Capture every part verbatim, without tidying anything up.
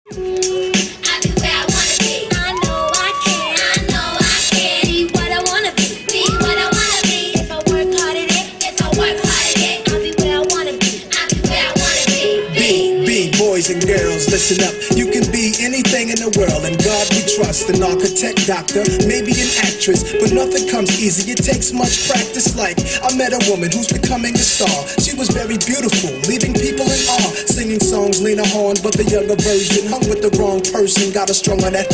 Boys and girls, listen up. You can be anything in the world, and God we trust. An architect, doctor, maybe an actress, but nothing comes easy. It takes much practice. Like I met a woman who's becoming a star. She was very beautiful, leaving people in awe. Singing songs, Lena Horne, but the younger version. Hung with the wrong person, got her strung on that.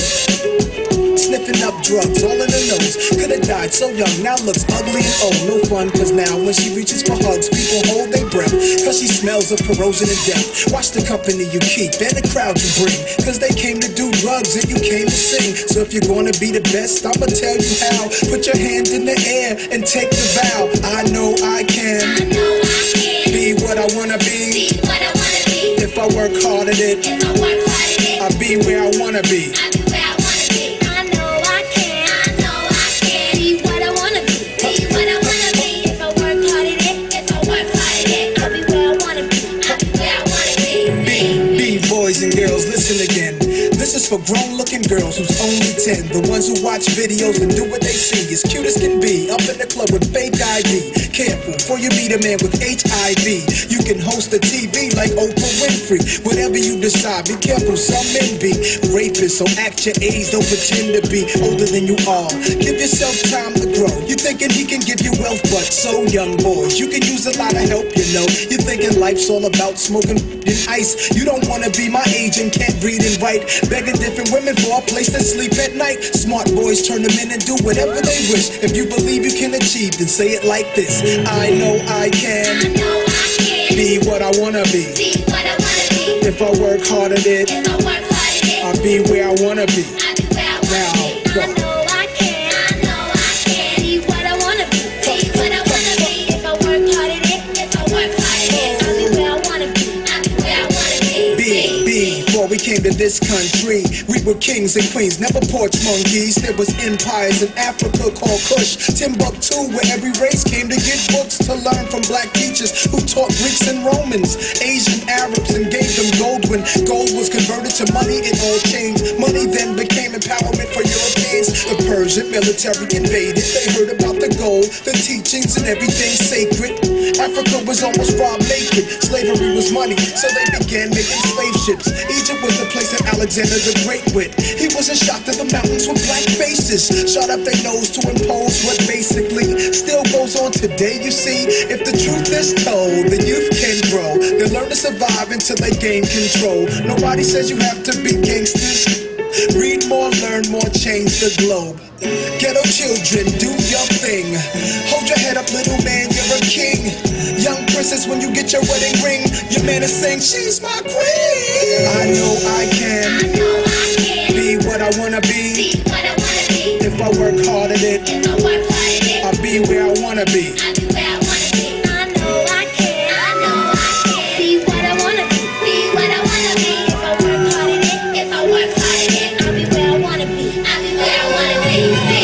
Sniffing up drugs, all in her nose. Could've died so young, now looks ugly and old. No fun, cause now when she reaches for hugs, people hold their breath, cause she smells of corrosion and death. Watch the company you keep and the crowd you bring, cause they came to do drugs and you came to sing. So if you're gonna be the best, I'ma tell you how. Put your hand in the air and take the vow. I know I can, I know I can be what I wanna be, be what I wanna be. If I work hard at it, if I work hard at it, I'll be where I wanna be. I'll be where I wanna be. I know I can, I know I can be what I wanna be, be what I wanna be. If I work hard at it, if I work hard at it, I'll be where I wanna be. I'll be where I wanna be. Be, be boys and girls, listen again. This is for grown-looking girls who's only ten. The ones who watch videos and do what they see. As cute as can be, up in the club with fake I D. Careful, before you meet a man with H I V. You can host a T V like Oprah Winfrey. Whatever you decide, be careful, some men be rapists. So act your age, don't pretend to be older than you are. Give yourself time to grow. You thinking he can give you wealth, but so young boys, you can use a lot of help, you know. You thinking life's all about smoking and ice. You don't wanna be my age and can't read and write. Begging different women for a place to sleep at night. Smart boys turn them in and do whatever they wish. If you believe you can achieve, then say it like this. I know I can, I know I can be what I wanna be, be what I wanna be. If I work hard at it, if I work hard at it, I'll be where I wanna be. I'll be where I wanna now, be. Go. I know I can, I know I can be what I wanna be, be what I wanna be. If I work hard at it, if I work hard at it, I'll be where I wanna be. I'll be where I wanna be. Be, be. Before we came to this country, we were kings and queens, never porch monkeys. There was empires in Africa called Kush, Timbuktu, where every race came to get books to learn from black teachers who taught Greeks and Romans, Asian Arabs, and gave them gold. When gold was converted to money, it all changed. Money then became empowerment for Europeans. The Persian military invaded. They heard about the gold, the teachings, and everything sacred. Africa was almost robbed naked. Slavery was money, so they began making slave ships. Egypt was the place that Alexander the Great went. He wasn't shocked at the mountains with black faces, shot up their nose to impose what basically still goes on today. You see, if the truth is told, the youth can grow. They learn to survive until they gain control. Nobody says you have to be gangsters. Read more, learn more, change the globe. Ghetto children, do your thing. Hold your head up, little man, you're a king. Young princess, when you get your wedding ring, your man is saying, she's my queen. I know I can, I know I can be what I wanna be, be what I wanna be. If I work hard at it, if I work hard at it, I'll be where I wanna be. I'll be where I wanna be. I know I can, I know I can be what I wanna be, be what I wanna be. If I work hard at it, if I work hard at it, I'll be where I wanna be. I'll be where I wanna be.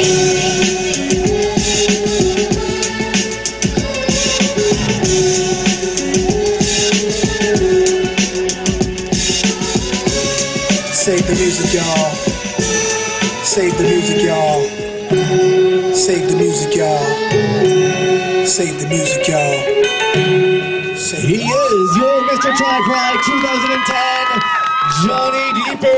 Save the music, y'all. Save the music, y'all. Save the music, y'all. Save the music, y'all. He is your Mister Trii-Pride twenty ten, Johnny Deeper.